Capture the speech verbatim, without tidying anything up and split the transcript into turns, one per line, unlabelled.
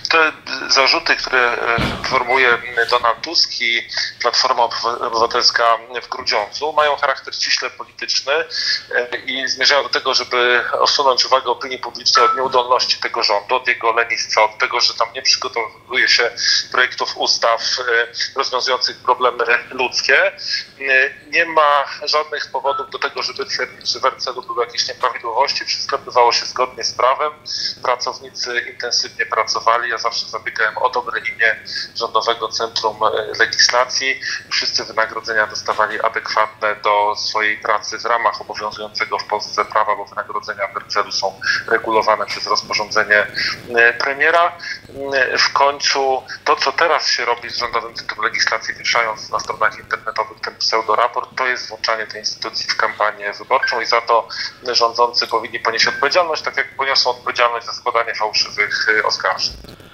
Te zarzuty, które formułuje Donald Tusk i Platforma Obywatelska w Grudziądzu, mają charakter ściśle polityczny i zmierzają do tego, żeby odsunąć uwagę opinii publicznej od nieudolności tego rządu, od jego lenistwa, od tego, że tam nie przygotowuje się projektów ustaw rozwiązujących problemy ludzkie. Nie ma żadnych powodów do tego, żeby twierdzić, że w R C L u były jakieś nieprawidłowości. Wszystko odbywało się zgodnie z prawem. Pracownicy intensywnie pracowali. Ja zawsze zabiegałem o dobre imię Rządowego Centrum Legislacji. Wszyscy wynagrodzenia dostawali adekwatne do swojej pracy w ramach obowiązującego w Polsce prawa, bo wynagrodzenia w R C L u są regulowane przez rozporządzenie premiera. W końcu to, co teraz się robi z Rządowym Centrum Legislacji, wieszając na stronach internetowych ten pseudoraport, to jest włączanie tej instytucji w kampanię wyborczą i za to rządzący powinni ponieść odpowiedzialność, tak jak poniosą odpowiedzialność za składanie fałszywych oskarżeń.